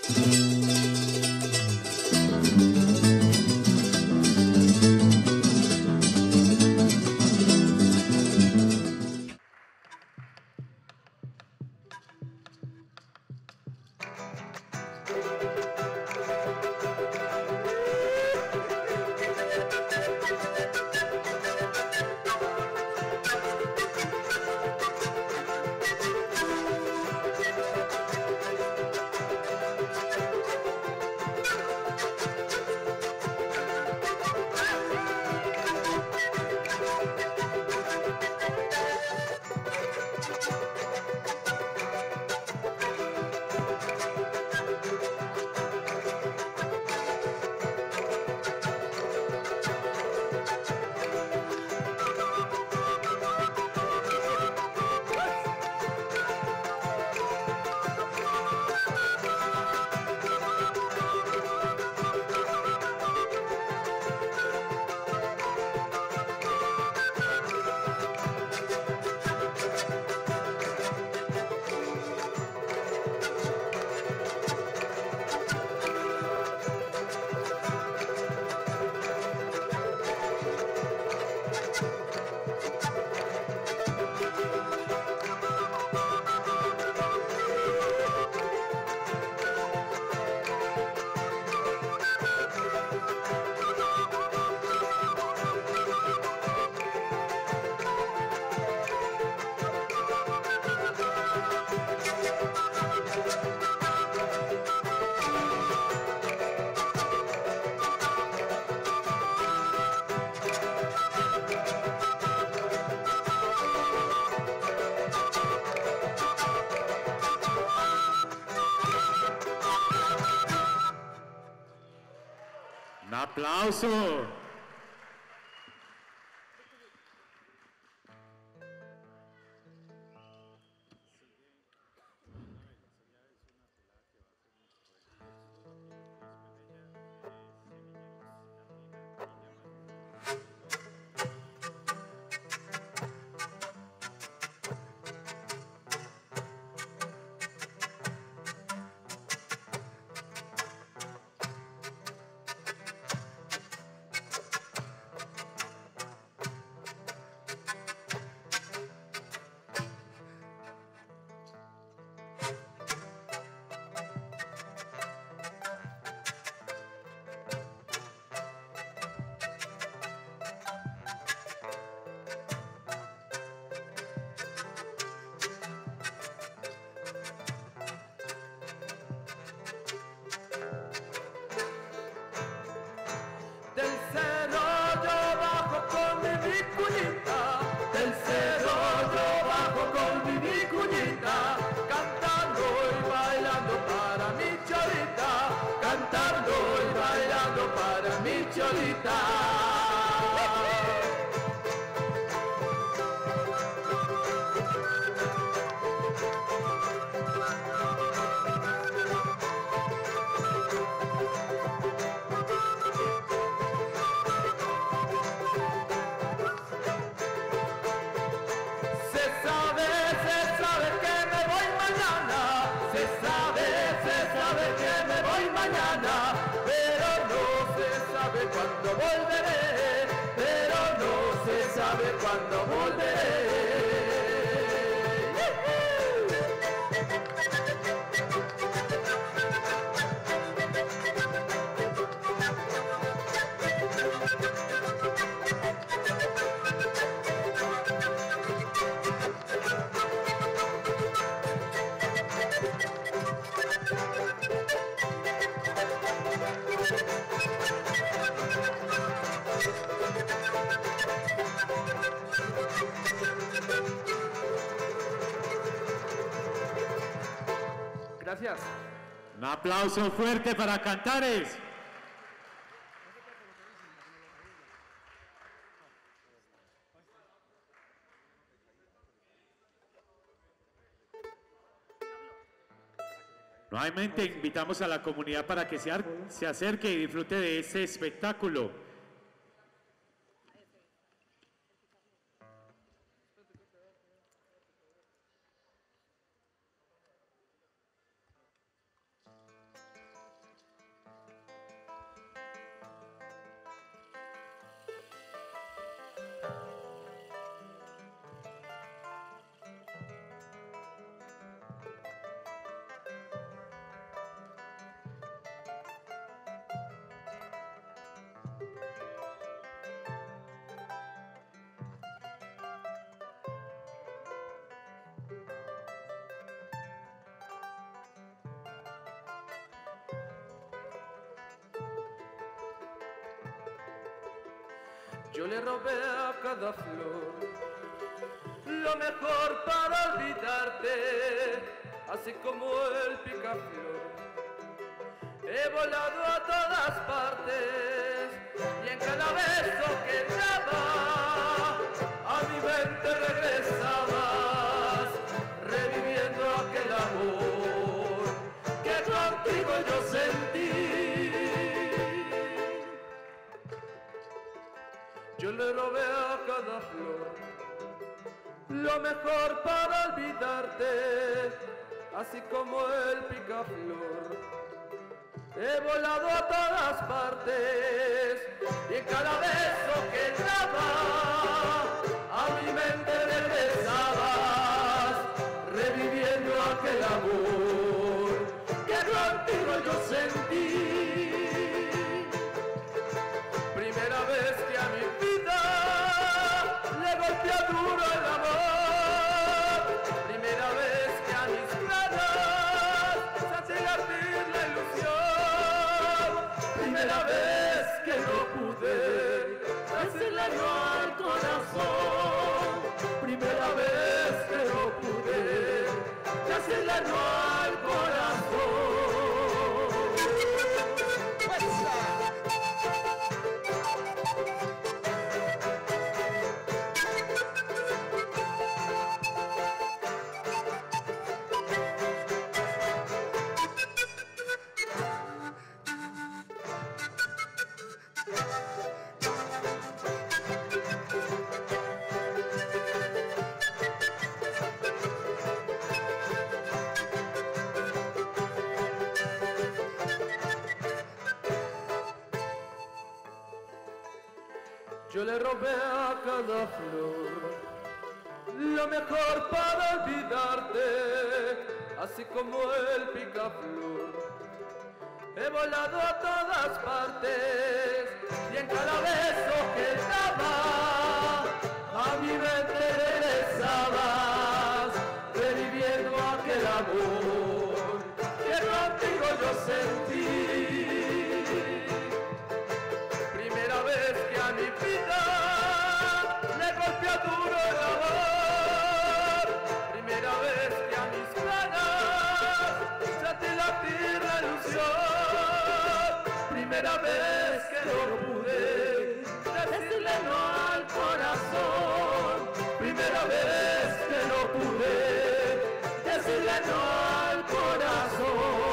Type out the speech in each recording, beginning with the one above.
Un aplauso. Del cerro yo bajo con mi vicuñita, del cerro yo bajo con mi vicuñita, cantando y bailando para mi cholita, cantando y bailando para mi cholita. Se sabe que me voy mañana, se sabe que me voy mañana, pero no se sabe cuándo volveré, pero no se sabe cuándo volveré. Gracias. Un aplauso fuerte para Cantares. Nuevamente invitamos a la comunidad para que se acerque y disfrute de este espectáculo. Yo le robé a cada flor lo mejor para olvidarte, así como el picaflor. He volado a todas partes y en cada beso que daba a mi mente regresabas, reviviendo aquel amor que contigo yo sentí. Yo le robé a cada flor lo mejor para olvidarte, así como el picaflor. He volado a todas partes y en cada beso que daba a mi mente regresabas, reviviendo aquel amor que contigo yo sentí. Primera vez que a mi vida le golpea duro el amor, primera vez que a mis ganas se hace arder la ilusión, primera vez que no pude decirle no al corazón, primera vez que no pude decirle no al corazón. Yo le robé a cada flor lo mejor para olvidarte, así como el picaflor. He volado a todas partes y en cada beso que daba a mi mente regresabas, reviviendo aquel amor que contigo yo sentí. Primera vez que a mi vida le golpea duro el amor, primera vez que a mis ganas se hace latir la ilusión, primera vez que no pude decirle no al corazón, primera vez que no pude decirle no al corazón.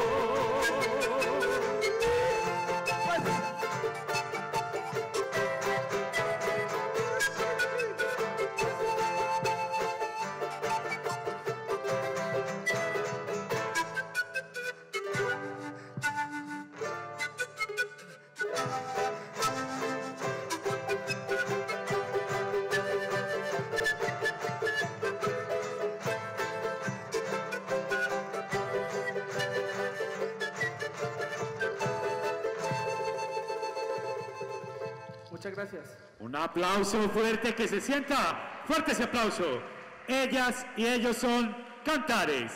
Muchas gracias. Un aplauso fuerte, que se sienta fuerte ese aplauso. Ellas y ellos son Cantares.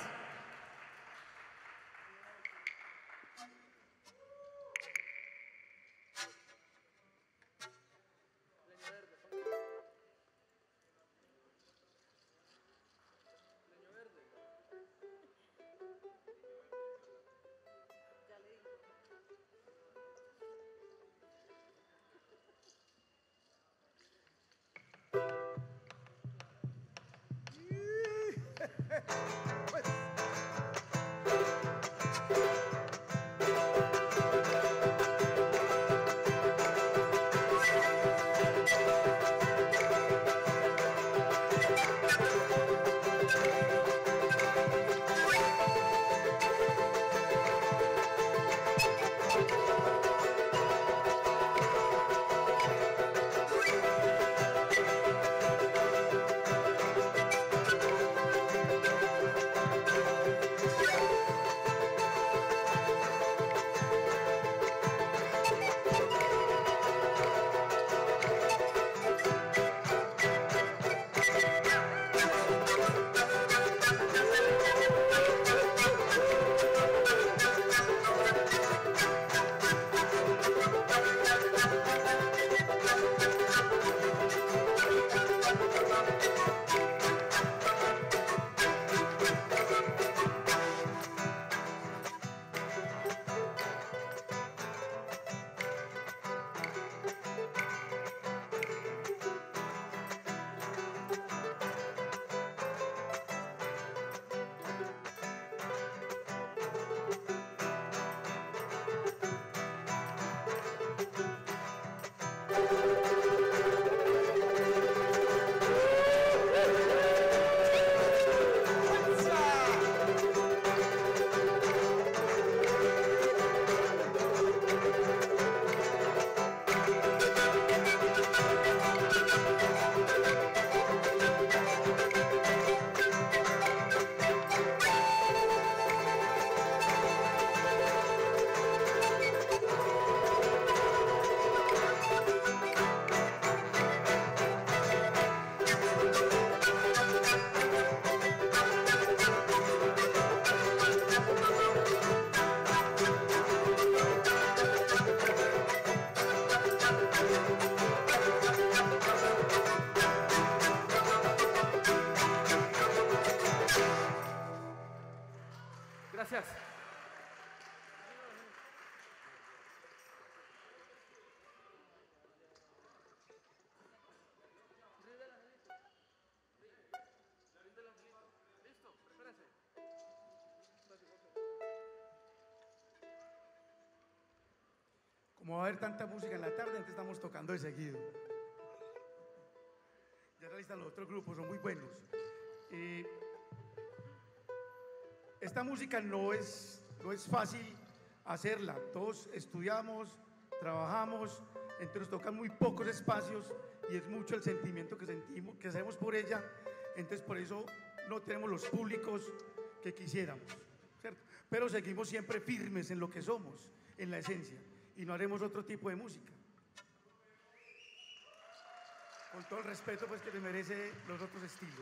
Gracias. Como va a haber tanta música en la tarde, entonces estamos tocando de seguido. Ya realizan los otros grupos, son muy buenos. Esta música no es fácil hacerla. Todos estudiamos, trabajamos, entonces nos tocan muy pocos espacios y es mucho el sentimiento que sentimos, que hacemos por ella. Entonces por eso no tenemos los públicos que quisiéramos, ¿cierto? Pero seguimos siempre firmes en lo que somos, en la esencia, y no haremos otro tipo de música. Con todo el respeto pues que le merece los otros estilos.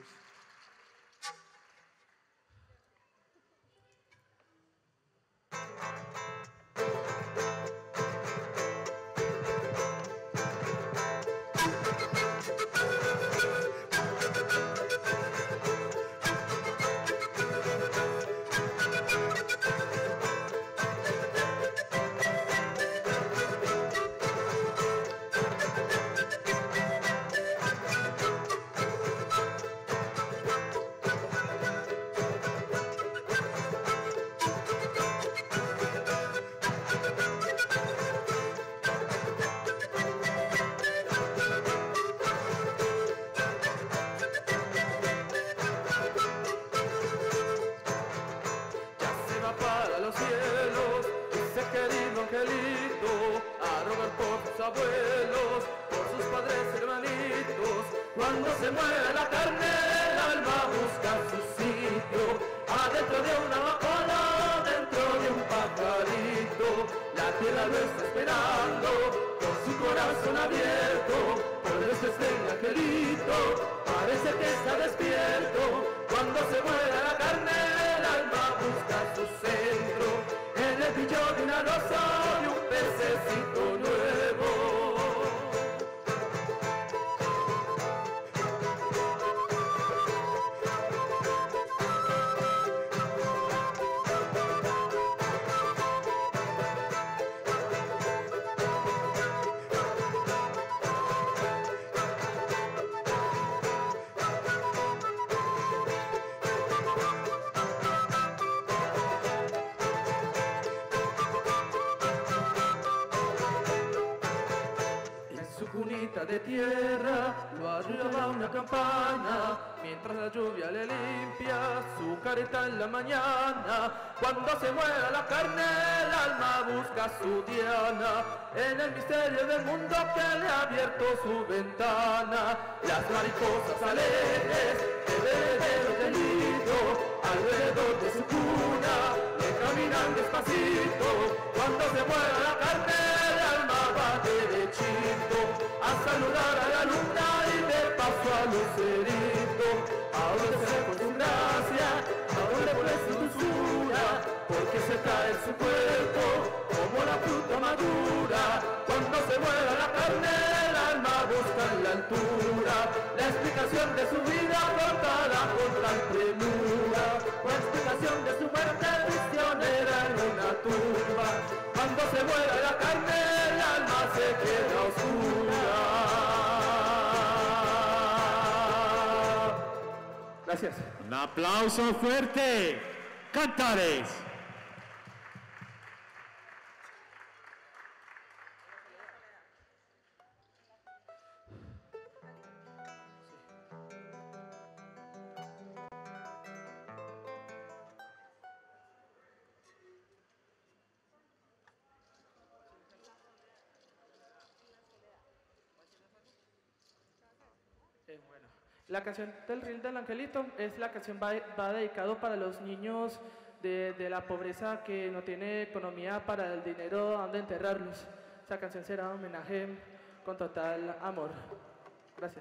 Abuelos, por sus padres hermanitos, cuando se muere la carne, el alma busca su sitio, adentro de una amapola, dentro de un pajarito, la tierra lo está esperando, con su corazón abierto, por eso está el angelito, parece que está despierto, cuando se muere la carne, el alma busca su centro, en el brillo de una rosa, de un pececito nuevo. De tierra lo arrullaba una campana, mientras la lluvia le limpia su careta en la mañana. Cuando se muera la carne, el alma busca su diana, en el misterio del mundo que le ha abierto su ventana. Las mariposas alegres del heredero del nido, alrededor de su cuna, le caminan despacito. Cuando se muera la carne, el alma va derechito a saludar a la luna y de paso a Lucerito, a obedecer por su gracia, a donde por su dulzura, porque se cae su cuerpo como la fruta madura. Cuando se muera la carne, el alma busca en la altura la explicación de su vida cortada con tal premura, la explicación de su muerte prisionera en una tumba. Cuando se muera la carne, el alma se queda oscura. Gracias. Un aplauso fuerte. Cantares. La canción del Reel del Angelito es la canción va dedicado para los niños de la pobreza que no tiene economía para el dinero donde enterrarlos. Esa canción será un homenaje con total amor. Gracias.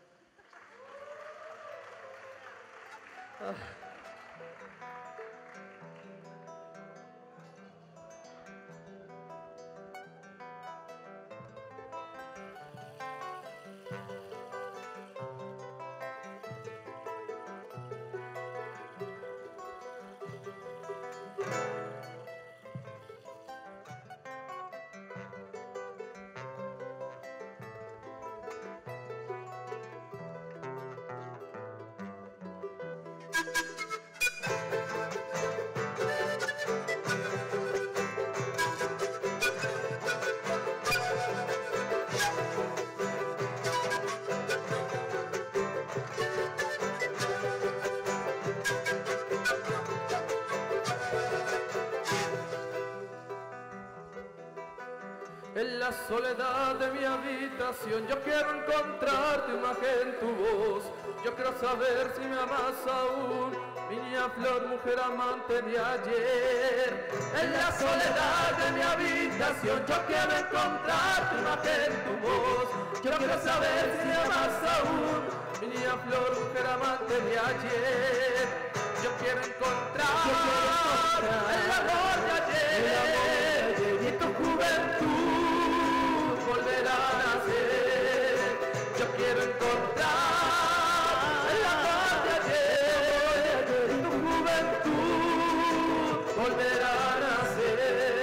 En la soledad de mi habitación yo quiero encontrar tu imagen, tu voz. Yo quiero saber si me amas aún, mi niña flor, mujer amante de ayer. En la soledad de mi habitación yo quiero encontrar tu imagen, tu voz. Yo quiero saber si me amas aún, mi niña flor, mujer amante de ayer. Yo quiero encontrar el amor de ayer y tu juventud volverá a nacer. Yo quiero encontrar el amor de ayer y tu juventud volverá a nacer.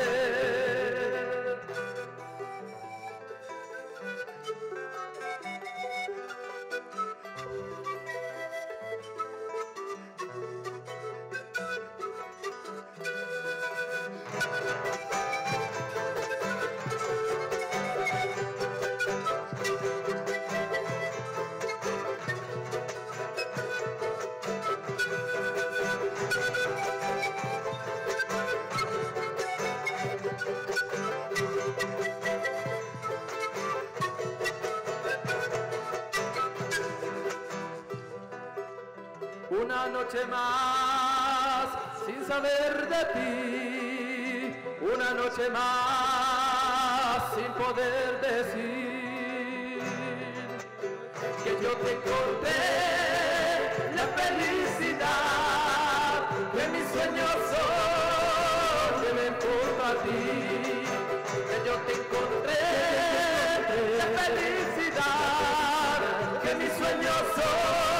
Una noche más sin saber de ti, una noche más sin poder decir que yo te encontré la felicidad, que mis sueños son, que me importa a ti, que yo te encontré la felicidad, que mis sueños son.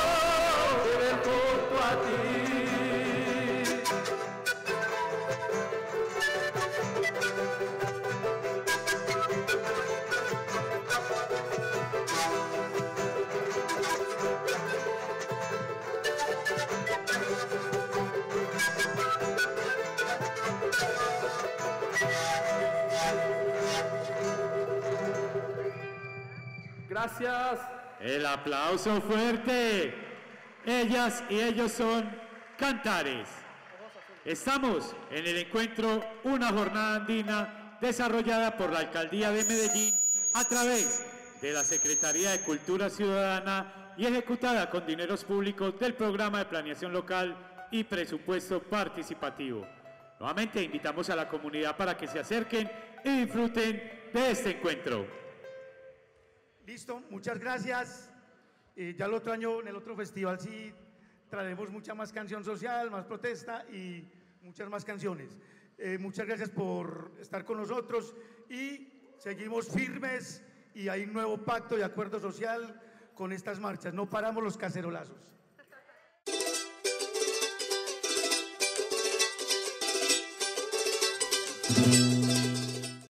Gracias. El aplauso fuerte. Ellas y ellos son Cantares. Estamos en el encuentro Una Jornada Andina desarrollada por la Alcaldía de Medellín a través de la Secretaría de Cultura Ciudadana y ejecutada con dineros públicos del Programa de Planeación Local y Presupuesto Participativo. Nuevamente invitamos a la comunidad para que se acerquen y disfruten de este encuentro. Listo, muchas gracias. Ya el otro año, en el otro festival, sí traeremos mucha más canción social, más protesta y muchas más canciones. Muchas gracias por estar con nosotros y seguimos firmes y hay un nuevo pacto de acuerdo social con estas marchas. No paramos los cacerolazos.